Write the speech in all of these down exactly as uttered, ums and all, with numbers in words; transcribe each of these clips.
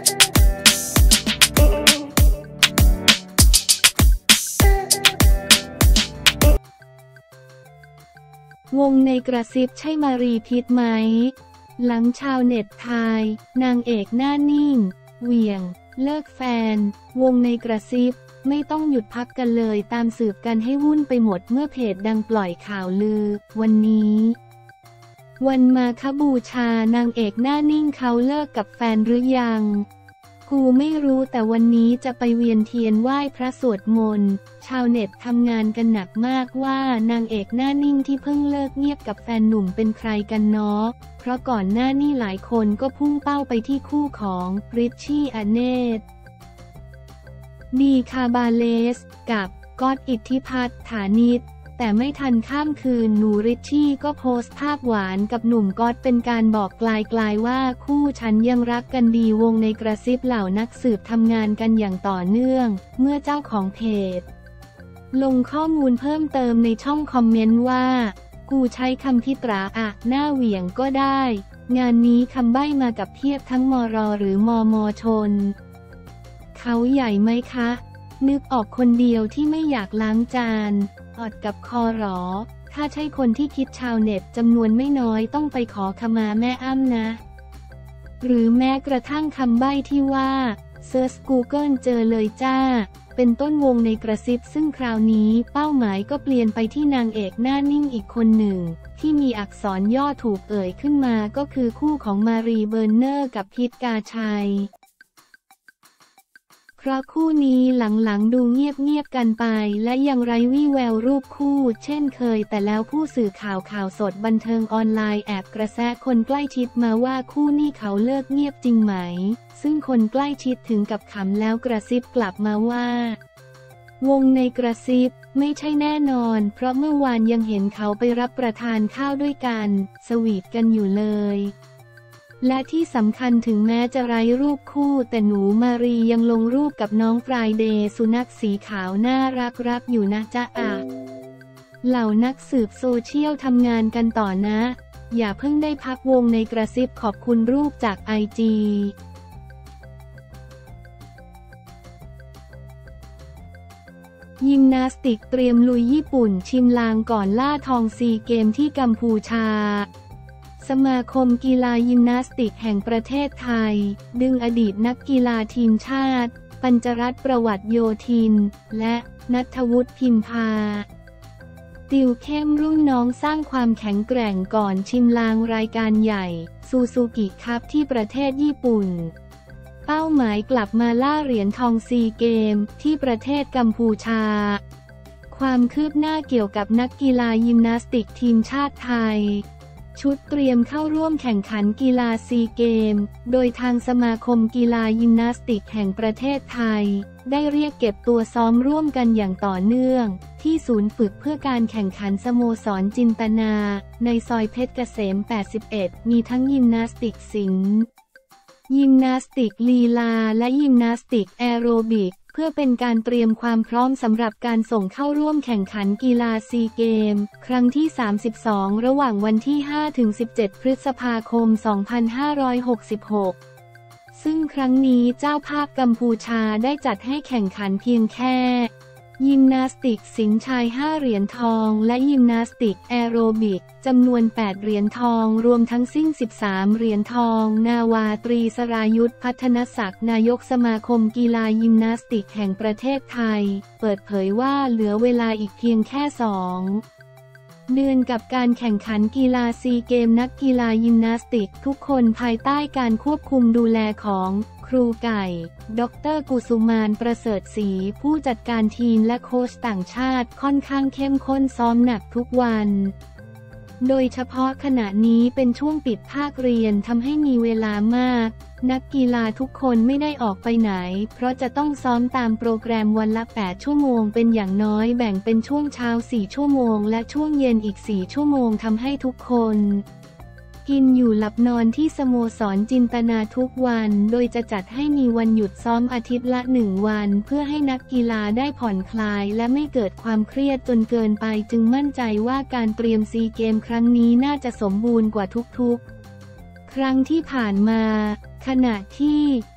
วงในกระซิบใช่มารีพิษไหมหลังชาวเน็ตทายนางเอกหน้านิ่งเหวี่ยงเลิกแฟนวงในกระซิบไม่ต้องหยุดพักกันเลยตามสืบกันให้วุ่นไปหมดเมื่อเพจดังปล่อยข่าวลือวันนี้วันมาฆบูชานางเอกหน้านิ่งเขาเลิกกับแฟนหรือยังกูไม่รู้แต่วันนี้จะไปเวียนเทียนไหว้พระสวดมนต์ชาวเน็ตทำงานกันหนักมากว่านางเอกหน้านิ่งที่เพิ่งเลิกเงียบกับแฟนหนุ่มเป็นใครกันเนาะเพราะก่อนหน้านี้หลายคนก็พุ่งเป้าไปที่คู่ของริชชี่อเนตดีคาบาเลสกับก๊อตอิทธิพัฒน์ฐานิชแต่ไม่ทันข้ามคืนหนูริชชี่ก็โพสต์ภาพหวานกับหนุ่มก๊อตเป็นการบอกไกลๆว่าคู่ฉันยังรักกันดีวงในกระซิบเหล่านักสืบทำงานกันอย่างต่อเนื่องเมื่อเจ้าของเพจลงข้อมูลเพิ่มเติมในช่องคอมเมนต์ว่ากูใช้คำพิตราอะหน้าเหวี่ยงก็ได้งานนี้คำใบ้มากับเทียบทั้งมรหรือมมชนเขาใหญ่ไหมคะนึกออกคนเดียวที่ไม่อยากล้างจานออดกับคอหรอถ้าใช่คนที่คิดชาวเน็ตจำนวนไม่น้อยต้องไปขอขมาแม่อ้ำนะหรือแม้กระทั่งคำใบ้ที่ว่าเซิร์ช Google เจอเลยจ้าเป็นต้นวงในกระซิบซึ่งคราวนี้เป้าหมายก็เปลี่ยนไปที่นางเอกหน้านิ่งอีกคนหนึ่งที่มีอักษรย่อถูกเอ่ยขึ้นมาก็คือคู่ของมารีเบอร์เนอร์กับพิษกาชัยเพราะคู่นี้หลังๆดูเงียบๆกันไปและยังไร้วี่แววรูปคู่เช่นเคยแต่แล้วผู้สื่อข่าวข่าวสดบันเทิงออนไลน์แอบกระแสคนใกล้ชิดมาว่าคู่นี้เขาเลิกเงียบจริงไหมซึ่งคนใกล้ชิดถึงกับขำแล้วกระซิบกลับมาว่าวงในกระซิบไม่ใช่แน่นอนเพราะเมื่อวานยังเห็นเขาไปรับประทานข้าวด้วยกันสวีทกันอยู่เลยและที่สำคัญถึงแม้จะไร้รูปคู่แต่หนูมารียังลงรูปกับน้องฟรายเดย์สุนัขสีขาวน่ารักรักอยู่นะจ๊ะอ่ะเหล่านักสืบโซเชียลทำงานกันต่อนะอย่าเพิ่งได้พักวงในกระซิบขอบคุณรูปจากไอจียิมนาสติกเตรียมลุยญี่ปุ่นชิมลางก่อนล่าทองซีเกมที่กัมพูชาสมาคมกีฬายิมนาสติกแห่งประเทศไทยดึงอดีตนักกีฬาทีมชาติปัญจรัตน์ประวัติโยธินและณัฐวุฒิพิมพาติวเข้มรุ่นน้องสร้างความแข็งแกร่งก่อนชิมลางรายการใหญ่ซูซูกิคัพที่ประเทศญี่ปุ่นเป้าหมายกลับมาล่าเหรียญทองซีเกมที่ประเทศกัมพูชาความคืบหน้าเกี่ยวกับนักกีฬายิมนาสติกทีมชาติไทยชุดเตรียมเข้าร่วมแข่งขันกีฬาซีเกมโดยทางสมาคมกีฬายิมนาสติกแห่งประเทศไทยได้เรียกเก็บตัวซ้อมร่วมกันอย่างต่อเนื่องที่ศูนย์ฝึกเพื่อการแข่งขันสโมสรจินตนาในซอยเพชรเกษมแปดสิบเอ็ดมีทั้งยิมนาสติกศิลป์ยิมนาสติกลีลาและยิมนาสติกแอโรบิกเพื่อเป็นการเตรียมความพร้อมสำหรับการส่งเข้าร่วมแข่งขันกีฬาซีเกมครั้งที่สามสิบสองระหว่างวันที่ ห้าถึงสิบเจ็ด พฤษภาคม สองพันห้าร้อยหกสิบหกซึ่งครั้งนี้เจ้าภาพกัมพูชาได้จัดให้แข่งขันเพียงแค่ยิมนาสติกสิงห์ชายห้าเหรียญทองและยิมนาสติกแอโรบิกจำนวนแปดเหรียญทองรวมทั้งสิ้นสิบสามเหรียญทองนาวาตรีสรายุทธพัฒนศักดิ์นายกสมาคมกีฬายิมนาสติกแห่งประเทศไทยเปิดเผยว่าเหลือเวลาอีกเพียงแค่สองเดือนกับการแข่งขันกีฬาซีเกมนักกีฬายิมนาสติกทุกคนภายใต้การควบคุมดูแลของครูไก่ดร.กุสุมานประเสริฐศรีผู้จัดการทีมและโค้ชต่างชาติค่อนข้างเข้มข้นซ้อมหนักทุกวันโดยเฉพาะขณะนี้เป็นช่วงปิดภาคเรียนทำให้มีเวลามากนักกีฬาทุกคนไม่ได้ออกไปไหนเพราะจะต้องซ้อมตามโปรแกรมวันละแปดชั่วโมงเป็นอย่างน้อยแบ่งเป็นช่วงเช้าสี่ชั่วโมงและช่วงเย็นอีกสี่ชั่วโมงทำให้ทุกคนกินอยู่หลับนอนที่สโมสรจินตนาทุกวันโดยจะจัดให้มีวันหยุดซ้อมอาทิตย์ละหนึ่งวันเพื่อให้นักกีฬาได้ผ่อนคลายและไม่เกิดความเครียดจนเกินไปจึงมั่นใจว่าการเตรียมซีเกมครั้งนี้น่าจะสมบูรณ์กว่าทุกๆครั้งที่ผ่านมาขณะที่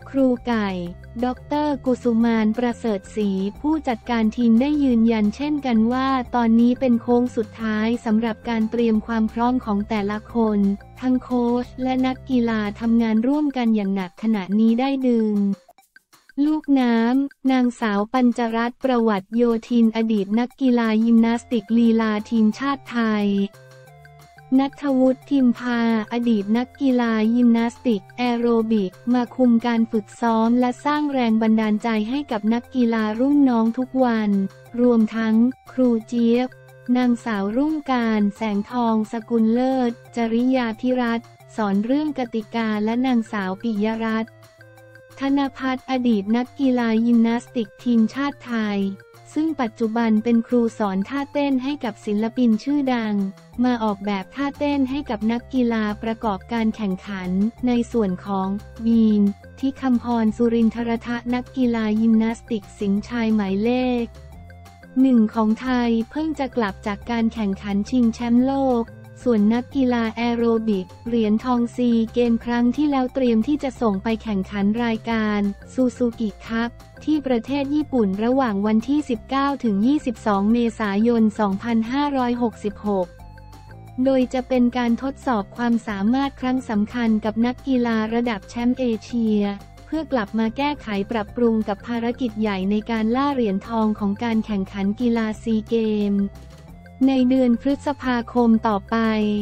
ครูไก่ ดร.กุสุมานประเสริฐศรีผู้จัดการทีมได้ยืนยันเช่นกันว่าตอนนี้เป็นโค้งสุดท้ายสำหรับการเตรียมความพร้อมของแต่ละคนทั้งโค้ชและนักกีฬาทำงานร่วมกันอย่างหนักขณะนี้ได้ดึงลูกน้ำนางสาวปัญจรัตน์ประวัติโยธินอดีตนักกีฬายิมนาสติกลีลาทีมชาติไทยณัฐวุฒิ ทิมพาอดีตนักกีฬายิมนาสติกแอโรบิกมาคุมการฝึกซ้อมและสร้างแรงบันดาลใจให้กับนักกีฬารุ่นน้องทุกวันรวมทั้งครูเจี๊ยบนางสาวรุ่งการแสงทองสกุลเลิศจริยาภิรัตน์สอนเรื่องกติกาและนางสาวปิยรัตน์ธนภัทรอดีตนักกีฬายิมนาสติกทีมชาติไทยซึ่งปัจจุบันเป็นครูสอนท่าเต้นให้กับศิลปินชื่อดังมาออกแบบท่าเต้นให้กับนักกีฬาประกอบการแข่งขันในส่วนของวีนที่คำพรสุรินทรทะนักกีฬายิมนาสติกสิงห์ชายหมายเลขหนึ่งของไทยเพิ่งจะกลับจากการแข่งขันชิงแชมป์โลกส่วนนักกีฬาแอโรบิกเหรียญทองซีเกมครั้งที่แล้วเตรียมที่จะส่งไปแข่งขันรายการซูซูกิคัพที่ประเทศญี่ปุ่นระหว่างวันที่ สิบเก้าถึงยี่สิบสอง เมษายน สองพันห้าร้อยหกสิบหก โดยจะเป็นการทดสอบความสามารถครั้งสำคัญกับนักกีฬาระดับแชมป์เอเชียเพื่อกลับมาแก้ไขปรับปรุงกับภารกิจใหญ่ในการล่าเหรียญทองของการแข่งขันกีฬาซีเกมในเดือนพฤษภาคมต่อไป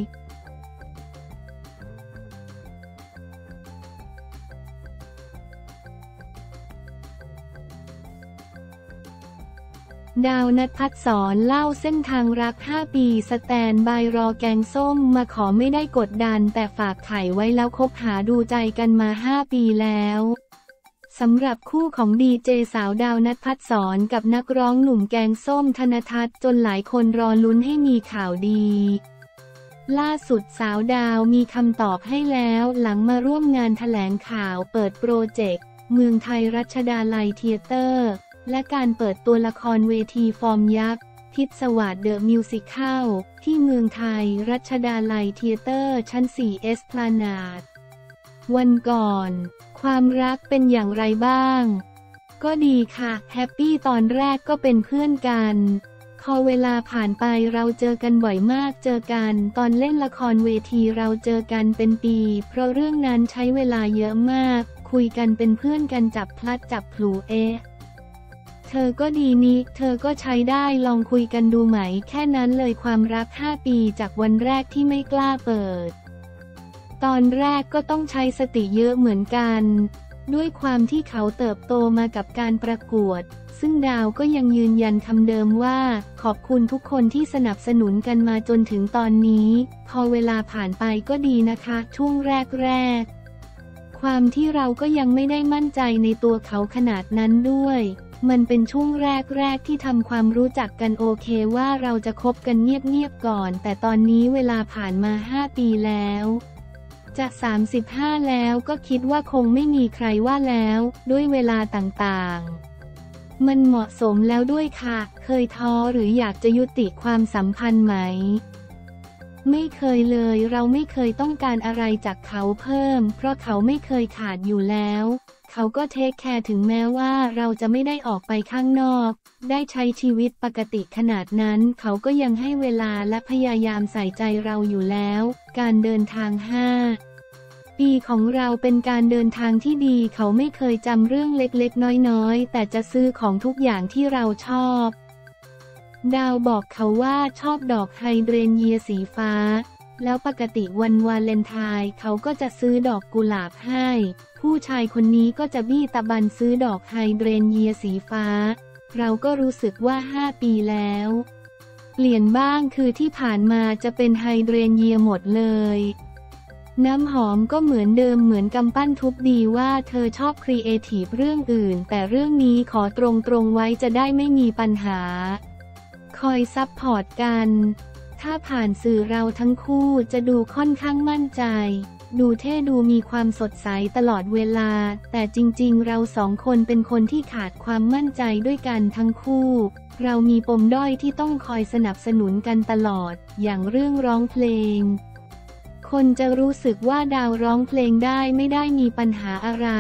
ดาวณัฐ พัฒน์สอนเล่าเส้นทางรักห้าปีสแตนบายรอแกงส้มมาขอไม่ได้กดดันแต่ฝากไข่ไว้แล้วคบหาดูใจกันมาห้าปีแล้วสำหรับคู่ของดีเจสาวดาวณัฐ พัฒน์สอนกับนักร้องหนุ่มแกงส้มธนทัศน์จนหลายคนรอลุ้นให้มีข่าวดีล่าสุดสาวดาวมีคำตอบให้แล้วหลังมาร่วมงานแถลงข่าวเปิดโปรเจกต์เมืองไทยรัชดาลัยเธียเตอร์และการเปิดตัวละครเวทีฟอร์มยักษ์พิศวาสเดอะมิวสิคัลที่เมืองไทยรัชดาลัยเธียเตอร์ชั้นสี่เอสพลานาดวันก่อนความรักเป็นอย่างไรบ้างก็ดีค่ะแฮปปี้ตอนแรกก็เป็นเพื่อนกันพอเวลาผ่านไปเราเจอกันบ่อยมากเจอกันตอนเล่นละครเวทีเราเจอกันเป็นปีเพราะเรื่องนั้นใช้เวลาเยอะมากคุยกันเป็นเพื่อนกันจับพลัดจับผลูเอ๊ะเธอก็ดีนี่เธอก็ใช้ได้ลองคุยกันดูไหมแค่นั้นเลยความรักห้าปีจากวันแรกที่ไม่กล้าเปิดตอนแรกก็ต้องใช้สติเยอะเหมือนกันด้วยความที่เขาเติบโตมากับการประกวดซึ่งดาวก็ยังยืนยันคำเดิมว่าขอบคุณทุกคนที่สนับสนุนกันมาจนถึงตอนนี้พอเวลาผ่านไปก็ดีนะคะช่วงแรกๆความที่เราก็ยังไม่ได้มั่นใจในตัวเขาขนาดนั้นด้วยมันเป็นช่วงแรกๆที่ทำความรู้จักกันโอเคว่าเราจะคบกันเงียบๆก่อนแต่ตอนนี้เวลาผ่านมาห้าปีแล้วจะสามสิบห้าแล้วก็คิดว่าคงไม่มีใครว่าแล้วด้วยเวลาต่างๆมันเหมาะสมแล้วด้วยค่ะเคยท้อหรืออยากจะยุติความสัมพันธ์ไหมไม่เคยเลยเราไม่เคยต้องการอะไรจากเขาเพิ่มเพราะเขาไม่เคยขาดอยู่แล้วเขาก็เทคแคร์ถึงแม้ว่าเราจะไม่ได้ออกไปข้างนอกได้ใช้ชีวิตปกติขนาดนั้นเขาก็ยังให้เวลาและพยายามใส่ใจเราอยู่แล้วการเดินทางห้าปีของเราเป็นการเดินทางที่ดีเขาไม่เคยจำเรื่องเล็กๆน้อยๆแต่จะซื้อของทุกอย่างที่เราชอบดาวบอกเขาว่าชอบดอกไฮเดรนเยียสีฟ้าแล้วปกติวันวาเลนไทน์เขาก็จะซื้อดอกกุหลาบให้ผู้ชายคนนี้ก็จะบี้ตะบันซื้อดอกไฮเดรนเยียสีฟ้าเราก็รู้สึกว่าห้าปีแล้วเปลี่ยนบ้างคือที่ผ่านมาจะเป็นไฮเดรนเยียหมดเลยน้ำหอมก็เหมือนเดิมเหมือนกำปั้นทุบดีว่าเธอชอบครีเอทีฟเรื่องอื่นแต่เรื่องนี้ขอตรงๆไว้จะได้ไม่มีปัญหาคอยซัพพอร์ตกันถ้าผ่านสื่อเราทั้งคู่จะดูค่อนข้างมั่นใจดูเท่ดูมีความสดใสตลอดเวลาแต่จริงๆเราสองคนเป็นคนที่ขาดความมั่นใจด้วยกันทั้งคู่เรามีปมด้อยที่ต้องคอยสนับสนุนกันตลอดอย่างเรื่องร้องเพลงคนจะรู้สึกว่าดาวร้องเพลงได้ไม่ได้มีปัญหาอะไร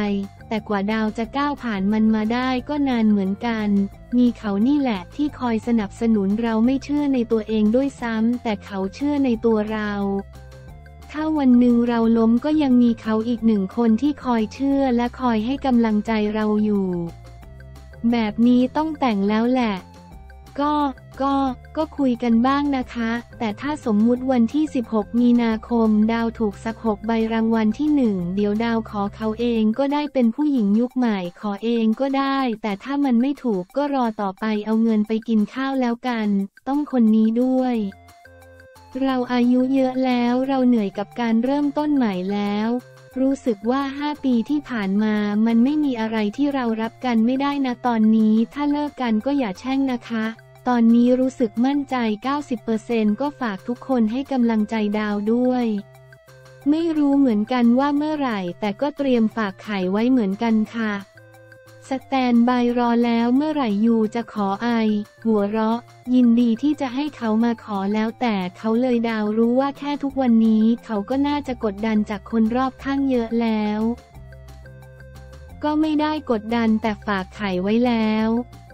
แต่กว่าดาวจะก้าวผ่านมันมาได้ก็นานเหมือนกัน มีเขานี่แหละที่คอยสนับสนุนเราไม่เชื่อในตัวเองด้วยซ้ำแต่เขาเชื่อในตัวเราถ้าวันหนึ่งเราล้มก็ยังมีเขาอีกหนึ่งคนที่คอยเชื่อและคอยให้กำลังใจเราอยู่แบบนี้ต้องแต่งแล้วแหละก็ก็ก็คุยกันบ้างนะคะแต่ถ้าสมมุติวันที่สิบหกมีนาคมดาวถูกสักหกใบรางวัลที่หนึ่งเดี๋ยวดาวขอเขาเองก็ได้เป็นผู้หญิงยุคใหม่ขอเองก็ได้แต่ถ้ามันไม่ถูกก็รอต่อไปเอาเงินไปกินข้าวแล้วกันต้องคนนี้ด้วยเราอายุเยอะแล้วเราเหนื่อยกับการเริ่มต้นใหม่แล้วรู้สึกว่าห้าปีที่ผ่านมามันไม่มีอะไรที่เรารับกันไม่ได้นะตอนนี้ถ้าเลิกกันก็อย่าแช่งนะคะตอนนี้รู้สึกมั่นใจ เก้าสิบเปอร์เซ็นต์ ก็ฝากทุกคนให้กำลังใจดาวด้วยไม่รู้เหมือนกันว่าเมื่อไหร่แต่ก็เตรียมฝากไข่ไว้เหมือนกันค่ะสแตนบายรอแล้วเมื่อไหร่ยูจะขอไอหัวเราะยินดีที่จะให้เขามาขอแล้วแต่เขาเลยดาวรู้ว่าแค่ทุกวันนี้เขาก็น่าจะกดดันจากคนรอบข้างเยอะแล้วก็ไม่ได้กดดันแต่ฝากไข่ไว้แล้ว